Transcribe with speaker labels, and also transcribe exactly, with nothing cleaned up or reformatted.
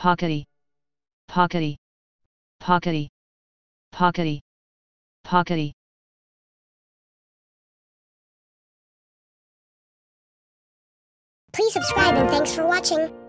Speaker 1: pockety, pockety, pockety, pockety, pockety.
Speaker 2: Please subscribe and thanks for watching.